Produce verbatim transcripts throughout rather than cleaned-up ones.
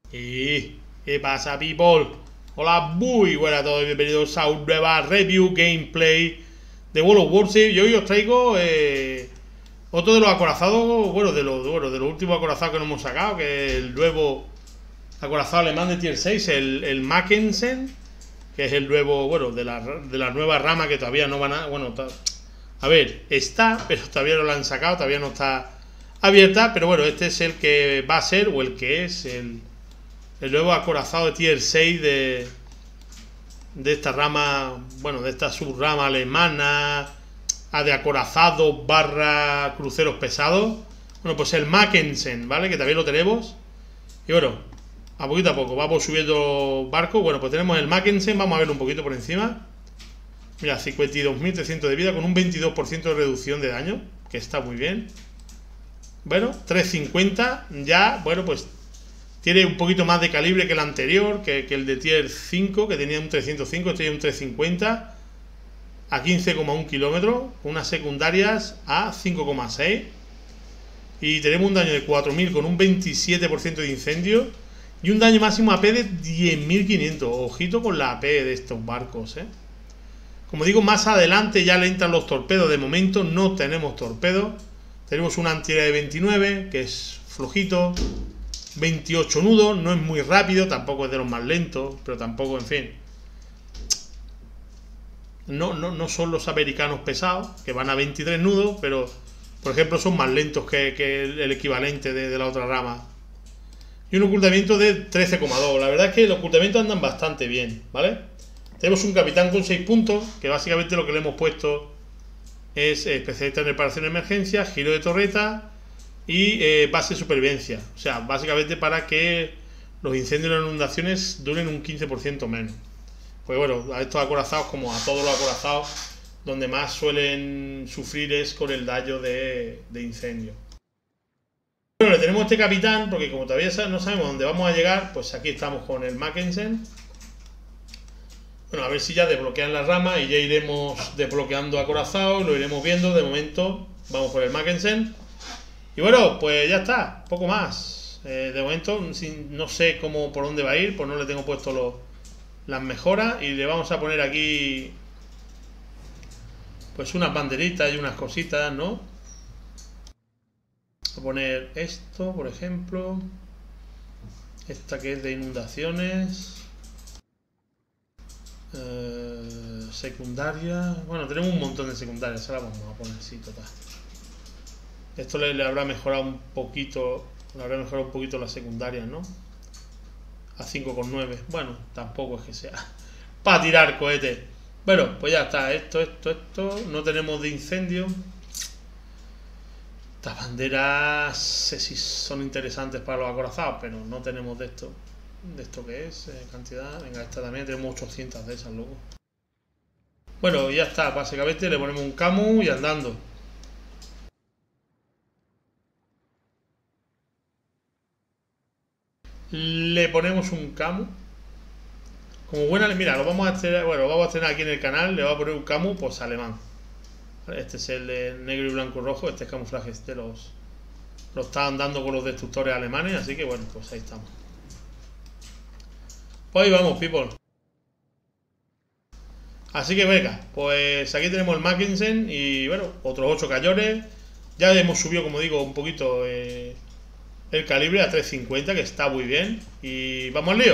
¿Y qué pasa, people? Hola, muy buenas a todos y bienvenidos a una nueva review gameplay de World of Warship. Y hoy os traigo eh, otro de los acorazados, bueno, de los bueno, de los últimos acorazados que nos hemos sacado, que es el nuevo acorazado alemán de tier seis, el, el Mackensen, que es el nuevo, bueno, de la, de la nueva rama que todavía no van a, bueno, a ver, está, pero todavía no la han sacado, todavía no está abierta, pero bueno, este es el que va a ser, o el que es, el, el nuevo acorazado de tier seis de, de esta rama, bueno, de esta subrama alemana, a de acorazados barra cruceros pesados. Bueno, pues el Mackensen, ¿vale? Que también lo tenemos. Y bueno, a poquito a poco, vamos subiendo barcos. Bueno, pues tenemos el Mackensen, vamos a verlo un poquito por encima. Mira, cincuenta y dos mil trescientos de vida con un veintidós por ciento de reducción de daño, que está muy bien. Bueno, trescientos cincuenta, ya, bueno, pues tiene un poquito más de calibre que el anterior, que, que el de tier cinco, que tenía un trescientos cinco, este tiene un trescientos cincuenta, a quince coma uno kilómetros, con unas secundarias a cinco coma seis. Y tenemos un daño de cuatro mil con un veintisiete por ciento de incendio y un daño máximo A P de diez mil quinientos. Ojito con la A P de estos barcos, ¿eh? Como digo, más adelante ya le entran los torpedos. De momento no tenemos torpedos. Tenemos una antiaérea de veintinueve, que es flojito. veintiocho nudos, no es muy rápido, tampoco es de los más lentos, pero tampoco, en fin. No, no, no son los americanos pesados, que van a veintitrés nudos, pero, por ejemplo, son más lentos que, que el equivalente de, de la otra rama. Y un ocultamiento de trece coma dos. La verdad es que los ocultamientos andan bastante bien, ¿vale? Tenemos un capitán con seis puntos, que básicamente lo que le hemos puesto es especialista en reparación de emergencia, giro de torreta y eh, base de supervivencia. O sea, básicamente para que los incendios y las inundaciones duren un quince por ciento menos. Pues bueno, a estos acorazados, como a todos los acorazados, donde más suelen sufrir es con el daño de, de incendio. Bueno, le tenemos este capitán, porque como todavía no sabemos dónde vamos a llegar, pues aquí estamos con el Mackensen. Bueno, a ver si ya desbloquean la rama y ya iremos desbloqueando acorazados, lo iremos viendo. De momento vamos por el Mackensen. Y bueno, pues ya está, poco más. Eh, de momento no sé cómo por dónde va a ir, pues no le tengo puesto los, las mejoras. Y le vamos a poner aquí pues unas banderitas y unas cositas, ¿no? Voy a poner esto, por ejemplo. Esta que es de inundaciones. Uh, secundaria. Bueno, tenemos un montón de secundarias. Ahora vamos a poner así, total. Esto le, le habrá mejorado un poquito. Le habrá mejorado un poquito la secundaria, ¿no? A cinco coma nueve. Bueno, tampoco es que sea para tirar cohetes. Bueno, pues ya está. Esto, esto, esto. No tenemos de incendio. Estas banderas sé si son interesantes para los acorazados, pero no tenemos de esto. De esto que es, eh, cantidad. Venga, esta también tenemos ochocientas de esas luego. Bueno, ya está, básicamente le ponemos un camu y andando. Le ponemos un camu. Como buena, mira, lo vamos a hacer, bueno, lo vamos a tener aquí en el canal, le voy a poner un camu pues alemán. Este es el de negro y blanco y rojo, este es camuflaje, este los lo están dando con los destructores alemanes, así que bueno, pues ahí estamos. Pues ahí vamos, people. Así que venga, pues aquí tenemos el Mackensen y bueno, otros ocho cañones. Ya hemos subido, como digo, un poquito eh, el calibre a trescientos cincuenta, que está muy bien. Y vamos al lío.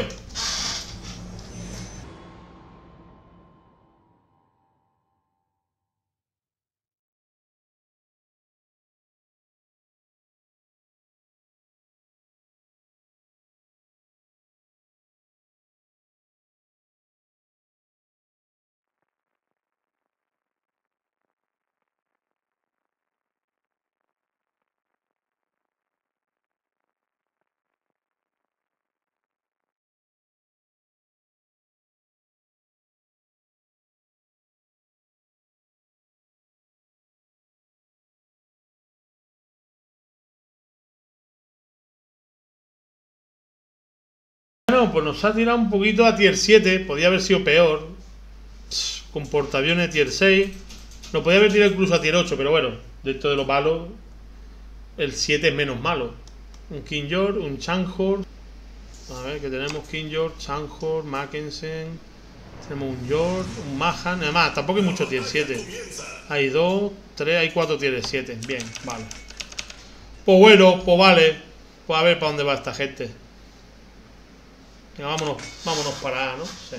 Bueno, pues nos ha tirado un poquito a tier siete. Podía haber sido peor. Con portaaviones tier seis. Nos podía haber tirado incluso a tier ocho, pero bueno, dentro de lo malo, el siete es menos malo. Un King George, un Changhorse. A ver, que tenemos King George, Sanjor, Mackensen. Tenemos un George, un Mahan. Además, tampoco hay mucho tier siete. Hay dos, tres, hay cuatro tier siete. Bien, vale. Pues bueno, pues vale. Pues a ver para dónde va esta gente. Venga, vámonos, vámonos para, ¿no? Sí.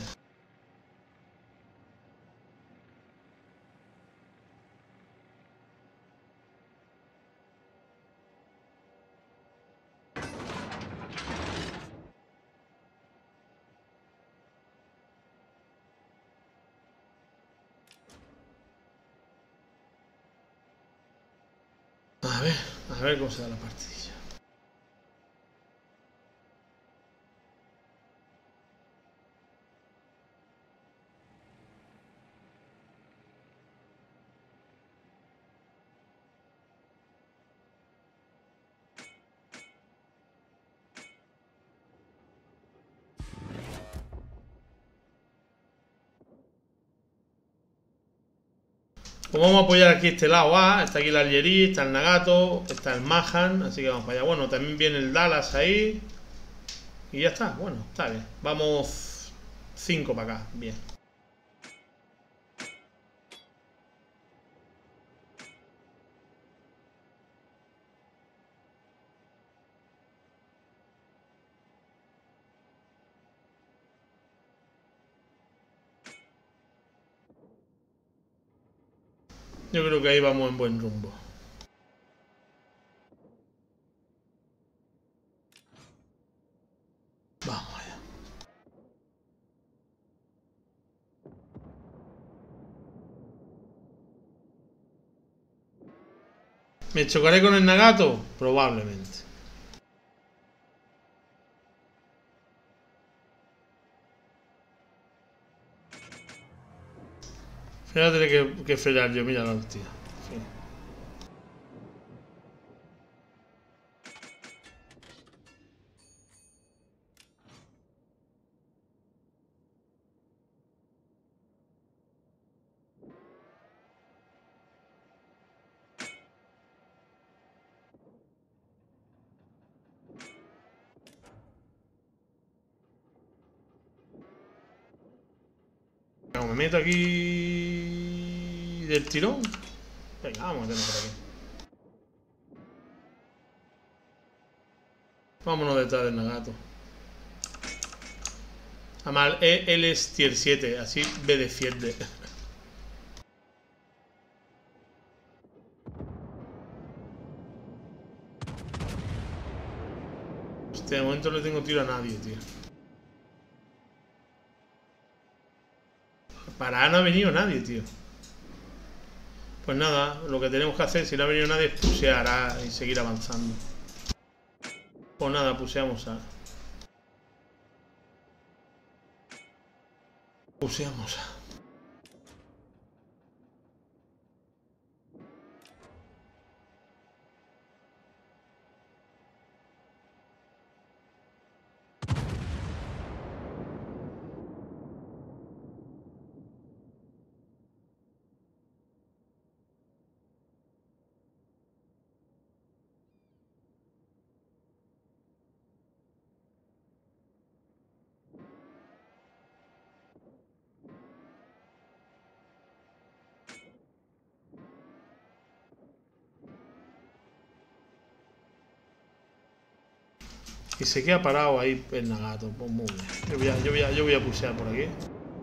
A ver, a ver cómo se da la partidilla. Pues vamos a apoyar aquí este lado A. Está aquí el Algerí, está el Nagato, está el Mahan. Así que vamos para allá. Bueno, también viene el Dallas ahí. Y ya está. Bueno, está bien. Vamos cinco para acá. Bien. Yo creo que ahí vamos en buen rumbo. Vamos allá. ¿Me chocaré con el Nagato? Probablemente. Fíjate que, que frenar yo, mira la hostia. Sí. Me meto aquí del tirón. Venga, vamos a meternos por aquí. Vámonos detrás del Nagato. Además, él es tier siete, así me defiende. Hostia, de momento no le tengo tiro a nadie, tío. Para no ha venido nadie, tío. Pues nada, lo que tenemos que hacer, si no ha venido nadie, es pusear a, y seguir avanzando. Pues nada, puseamos a... Puseamos a... Y se queda parado ahí el Nagato. Pues muy bien. Yo voy a, yo voy a, yo voy a pusear por aquí.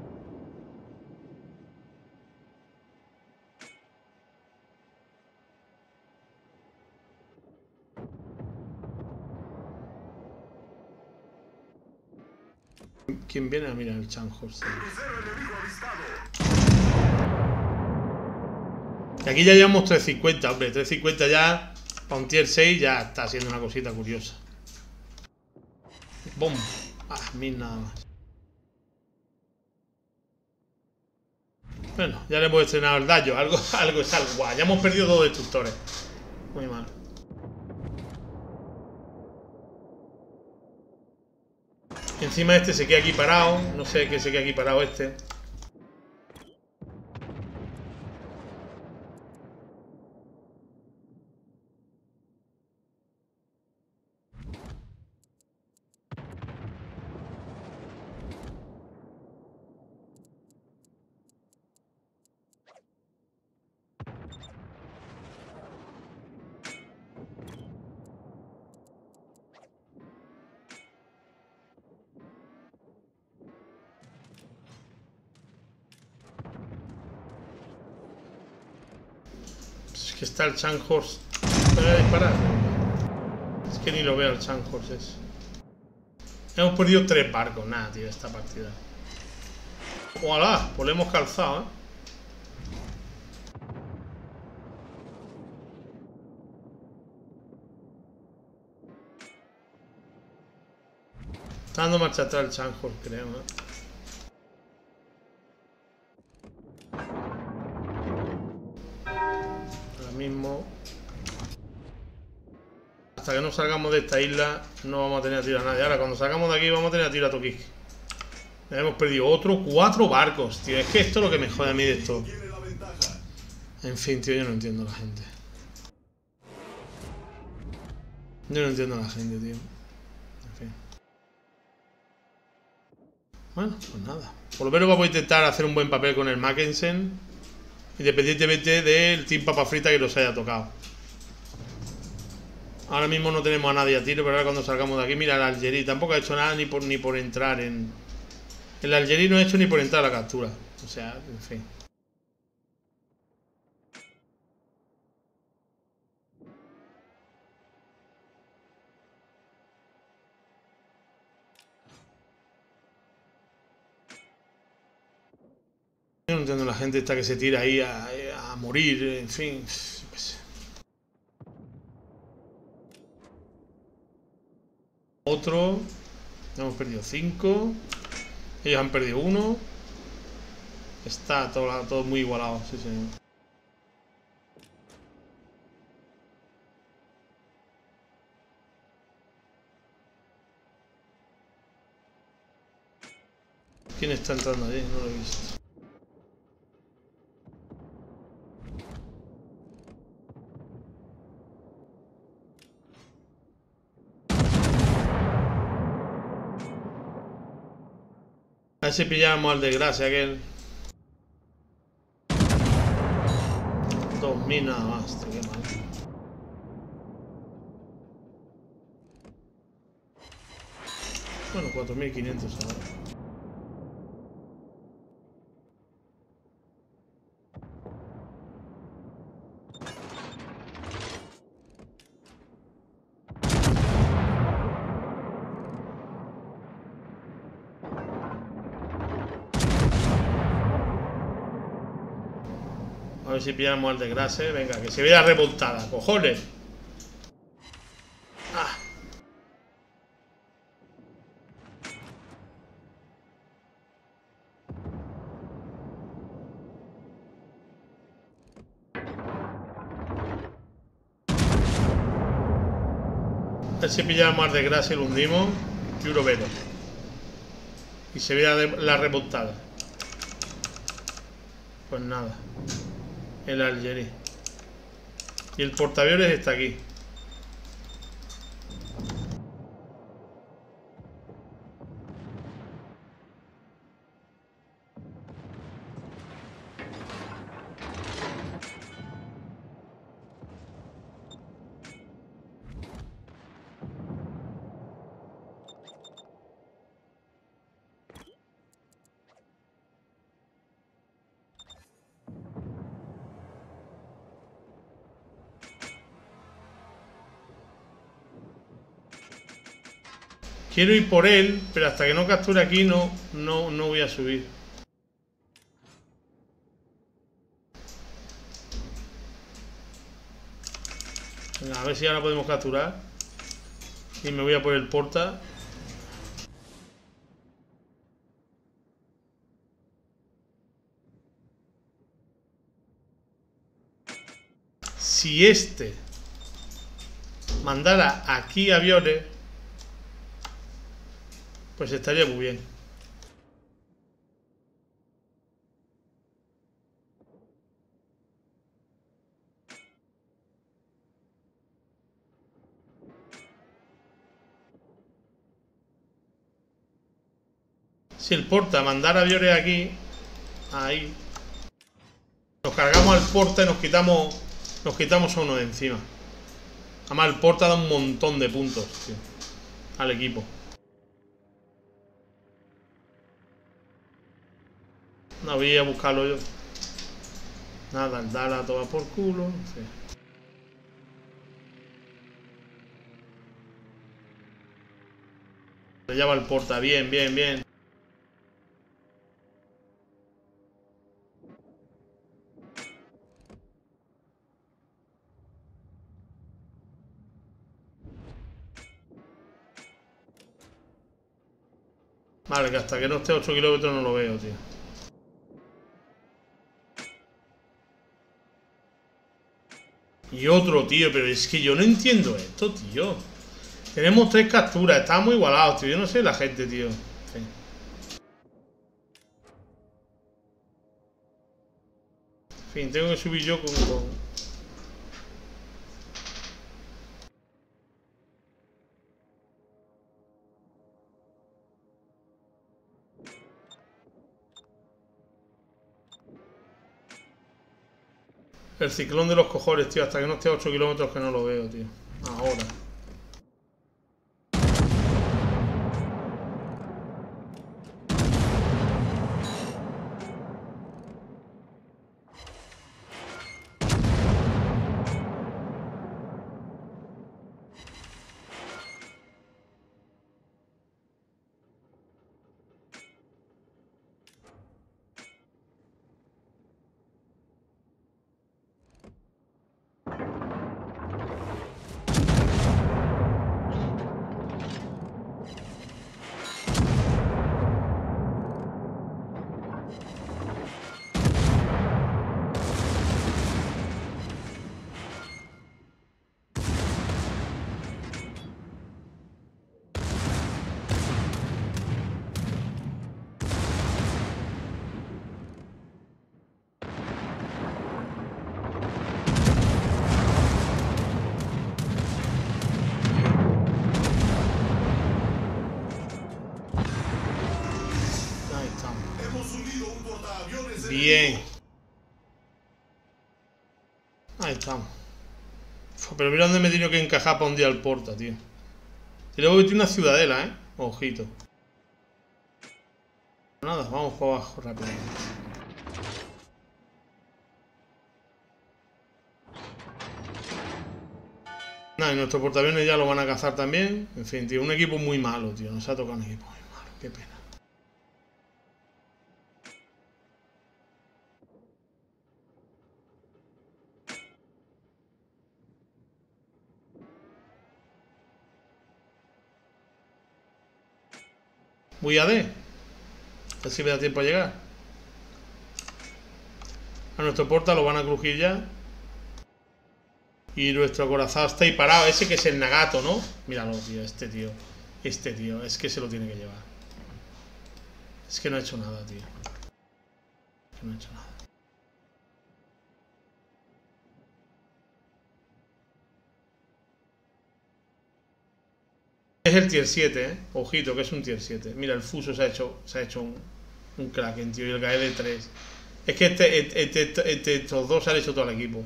¿Quién viene a mirar el Changhorse? Y aquí ya llevamos trescientos cincuenta, hombre. trescientos cincuenta ya, para un tier seis, ya está siendo una cosita curiosa. ¡Bum! Ah, mil nada más. Bueno, ya le hemos estrenado el daño. Algo, algo es algo. Guau, ya hemos perdido dos destructores. Muy mal. Y encima este se queda aquí parado. No sé qué se queda aquí parado este. que está el Changhorse. ¿Me voy a disparar? Es que ni lo veo el Changhorse ese. Hemos perdido tres barcos. Nada, tío, esta partida. ¡Ojalá! Pues le hemos calzado, ¿eh? Está dando marcha atrás el Changhorse, creo, ¿eh? Ahora mismo... Hasta que no salgamos de esta isla no vamos a tener a tiro a nadie. Ahora cuando salgamos de aquí vamos a tener a tiro a Tokiski. Hemos perdido otro cuatro barcos, tío. Es que esto es lo que me jode a mí de esto. En fin, tío, yo no entiendo a la gente. Yo no entiendo a la gente, tío. En fin. Bueno, pues nada. Por lo menos vamos a intentar hacer un buen papel con el Mackensen, independientemente del Team Papa Frita que nos haya tocado. Ahora mismo no tenemos a nadie a tiro, pero ahora cuando salgamos de aquí, mira el Algerí. Tampoco ha hecho nada ni por, ni por entrar en... El Algerí no ha hecho ni por entrar a la captura. O sea, en fin. Yo no entiendo la gente esta que se tira ahí a, a morir, en fin. Pues. Otro. Hemos perdido cinco. Ellos han perdido uno. Está todo, todo muy igualado, sí, señor. ¿Quién está entrando allí? No lo he visto. A ver si pillamos al desgracia aquel. Dos mil nada más, tío, qué mal. Bueno, cuatro mil quinientos ahora. A ver si pillamos al desgracia. Venga, que se vea remontada, cojones. Ah. A ver si pillamos al desgracia y lo hundimos. Y uno menos. Y se vea la remontada. Pues nada. El Algerí. Y el portaaviones está aquí. Quiero ir por él, pero hasta que no capture aquí no, no, no voy a subir. Venga, a ver si ahora podemos capturar. Y me voy a por el porta. Si este mandara aquí aviones, pues estaría muy bien. Si el porta mandara aviones aquí, ahí, nos cargamos al porta y nos quitamos, nos quitamos a uno de encima. Además el porta da un montón de puntos, tío, al equipo. No voy a buscarlo yo. Nada, el Dala toma por culo. Sí. Ya va el porta, bien, bien, bien. Vale, que hasta que no esté ocho kilómetros no lo veo, tío. Y otro, tío, pero es que yo no entiendo esto, tío. Tenemos tres capturas, estamos igualados, tío. Yo no sé la gente, tío. Sí. En fin, tengo que subir yo con... con... El ciclón de los cojones, tío. Hasta que no esté a ocho kilómetros que no lo veo, tío. Ahora. Bien. Ahí estamos. Uf, pero mira dónde me he tenido que encajar para un día al porta, tío. Y luego tiene una ciudadela, ¿eh? Ojito. Nada, vamos para abajo rápido. Nada, y nuestros portaaviones ya lo van a cazar también. En fin, tío, un equipo muy malo, tío. Nos ha tocado un equipo muy malo. Qué pena. Voy a D. A ver si me da tiempo a llegar. A nuestro porta lo van a crujir ya. Y nuestro acorazado está ahí parado. Ese que es el Nagato, ¿no? Míralo, tío. Este tío. Este tío. Es que se lo tiene que llevar. Es que no ha hecho nada, tío. Es que no ha hecho nada. Es el tier siete, ¿eh? Ojito, que es un tier siete. Mira, el Fuso se ha hecho, se ha hecho un, un Kraken, tío. Y el Gaede tres. Es que este, este, este, este, estos dos se han hecho todo el equipo.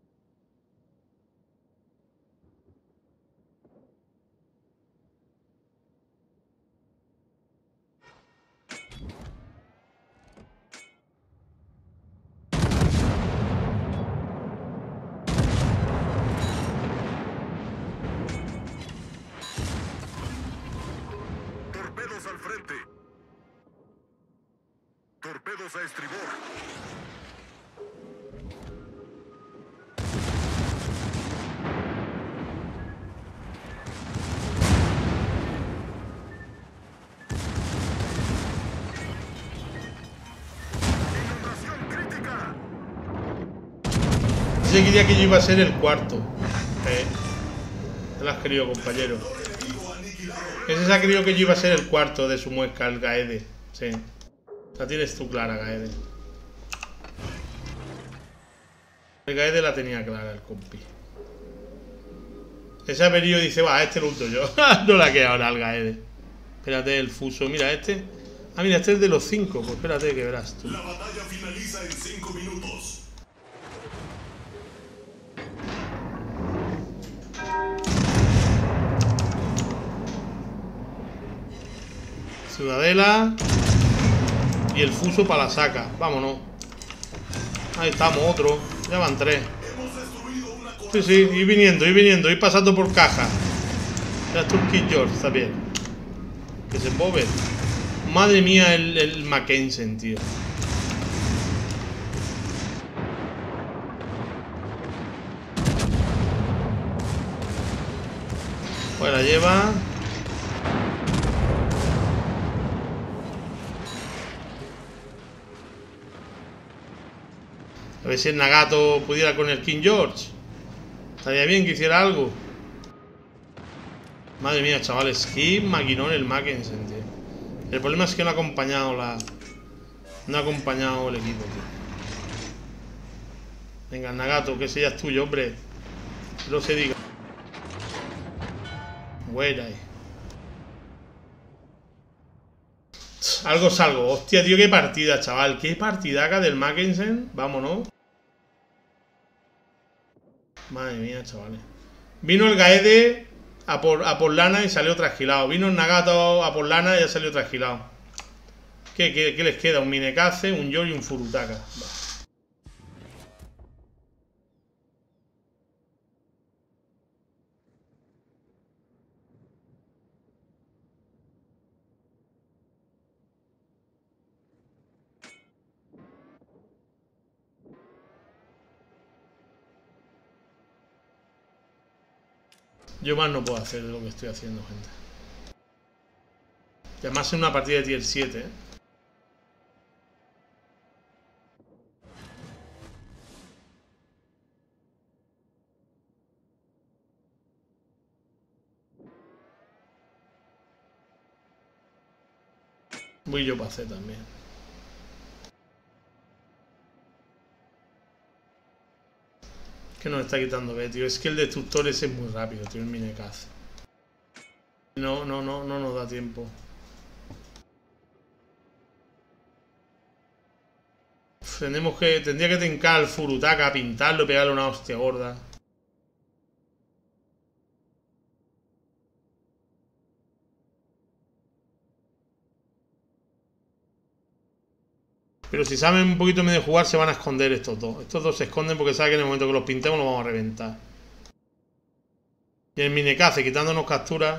Torpedos al frente. Torpedos a estribor. Yo quería que yo iba a ser el cuarto. Eh, te lo has querido, compañero. Ese se ha querido que yo iba a ser el cuarto de su muesca, el Gaede. Sí. La tienes tú clara, Gaede. El Gaede la tenía clara, el compi. Ese ha venido y dice, va, este lo unto yo. No la queda ahora al Gaede. Espérate, el Fuso. Mira, este. Ah, mira, este es de los cinco. Pues espérate que verás tú. La batalla finaliza en cinco minutos. Ciudadela. Y el Fuso para la saca. Vámonos. Ahí estamos, otro. Ya van tres. Sí, sí, ir viniendo, ir viniendo, ir pasando por caja. Ya Turkey George, está bien. Que se embove. Madre mía, el, el Mackensen, tío. Pues la lleva. A ver si el Nagato pudiera con el King George. Estaría bien que hiciera algo. Madre mía, chavales. Qué maquinón el Mackensen, tío. El problema es que no ha acompañado la... No ha acompañado el equipo, tío. Venga, Nagato, que ese ya es tuyo, hombre. Que no se diga. Buena ahí. Algo salgo. Hostia, tío, qué partida, chaval. Qué partidaca del Mackensen. Vámonos. Madre mía, chavales. Vino el Gaede a por, a por lana y salió trasquilado. Vino el Nagato a por lana y ya salió trasquilado. ¿Qué, qué, qué les queda? Un Minekaze, un Yo y un Furutaka. Va. Yo más no puedo hacer de lo que estoy haciendo, gente. Y además en una partida de tier siete, ¿eh? Voy yo para hacer también. Que nos está quitando B, tío. Es que el destructor ese es muy rápido, tío, el Minekaze. No, no, no, no nos da tiempo. Tenemos que... Tendría que tencar al Furutaka, pintarlo y pegarle una hostia gorda. Pero si saben un poquito medio jugar, se van a esconder estos dos. Estos dos se esconden porque saben que en el momento que los pintemos los vamos a reventar. Y el Minekaze quitándonos capturas.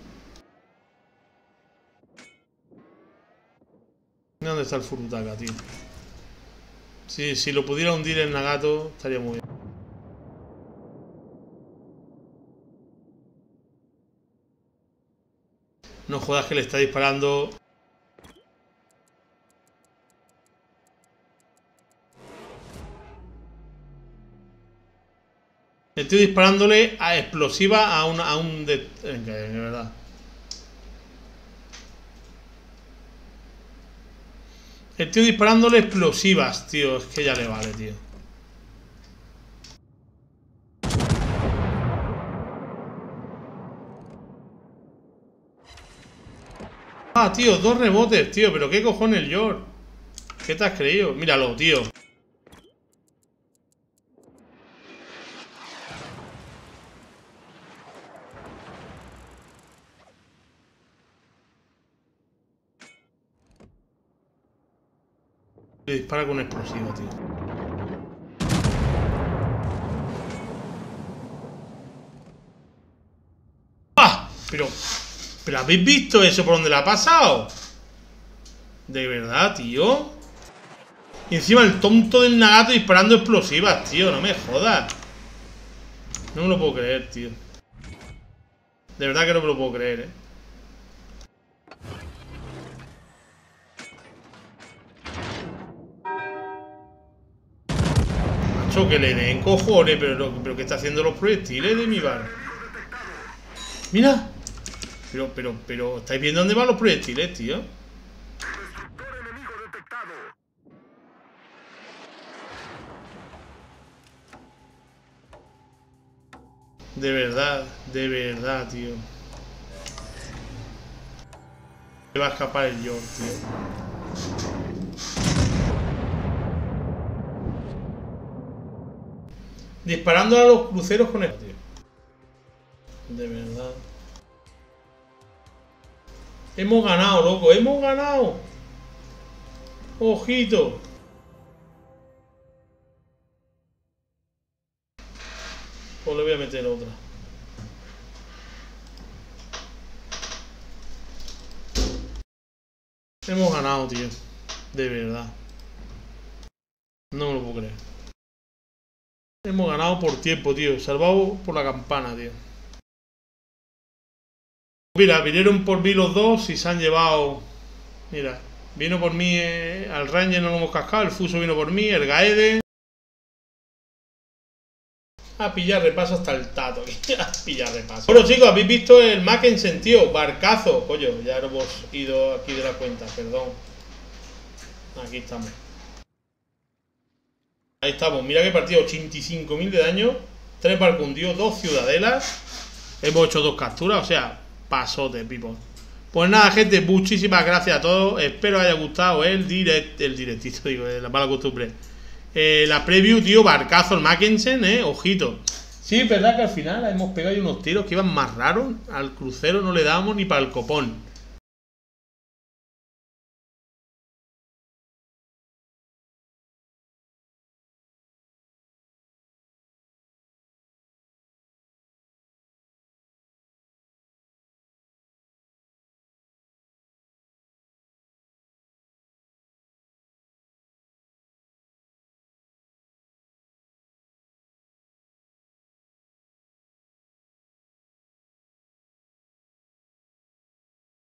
¿Dónde está el Furutaka, tío? Si, si lo pudiera hundir el Nagato, estaría muy bien. No jodas que le está disparando. Estoy disparándole a explosiva a, una, a un... De, de, de verdad. Estoy disparándole explosivas, tío. Es que ya le vale, tío. Ah, tío, dos rebotes, tío. Pero qué cojones, George. ¿Qué te has creído? Míralo, tío. Le dispara con un explosivo, tío. ¡Ah! Pero... ¿Pero habéis visto eso por donde le ha pasado? De verdad, tío. Y encima el tonto del Nagato disparando explosivas, tío. No me jodas. No me lo puedo creer, tío. De verdad que no me lo puedo creer, eh. Macho, que le den cojones. Pero, pero ¿qué está haciendo los proyectiles de mi bar? Mira. Pero, pero, pero, ¿estáis viendo dónde van los proyectiles, tío? Destructor enemigo detectado. De verdad, de verdad, tío. Me va a escapar el George, tío. Disparando a los cruceros con el tío. De verdad. Hemos ganado, loco. Hemos ganado. Ojito. Pues le voy a meter otra. Hemos ganado, tío. De verdad. No me lo puedo creer. Hemos ganado por tiempo, tío. Salvado por la campana, tío. Mira, vinieron por mí los dos y se han llevado... Mira, vino por mí eh, al Ranger, no lo hemos cascado. El Fuso vino por mí, el Gaede. A pillar repaso hasta el tato. A pillar repaso. Bueno, chicos, habéis visto el Mackensen, tío. Barcazo. Coño, ya no hemos ido aquí de la cuenta, perdón. Aquí estamos. Ahí estamos. Mira que partido. ochenta y cinco mil de daño. tres barcos hundidos, dos ciudadelas. Hemos hecho dos capturas. O sea, pasote, people. Pues nada, gente. Muchísimas gracias a todos. Espero que haya gustado el direct. El directito, digo, la mala costumbre. Eh, la preview, tío, barcazo el Mackensen, eh, ojito. Sí, es verdad que al final hemos pegado ahí unos tiros que iban más raros. Al crucero no le dábamos ni para el copón.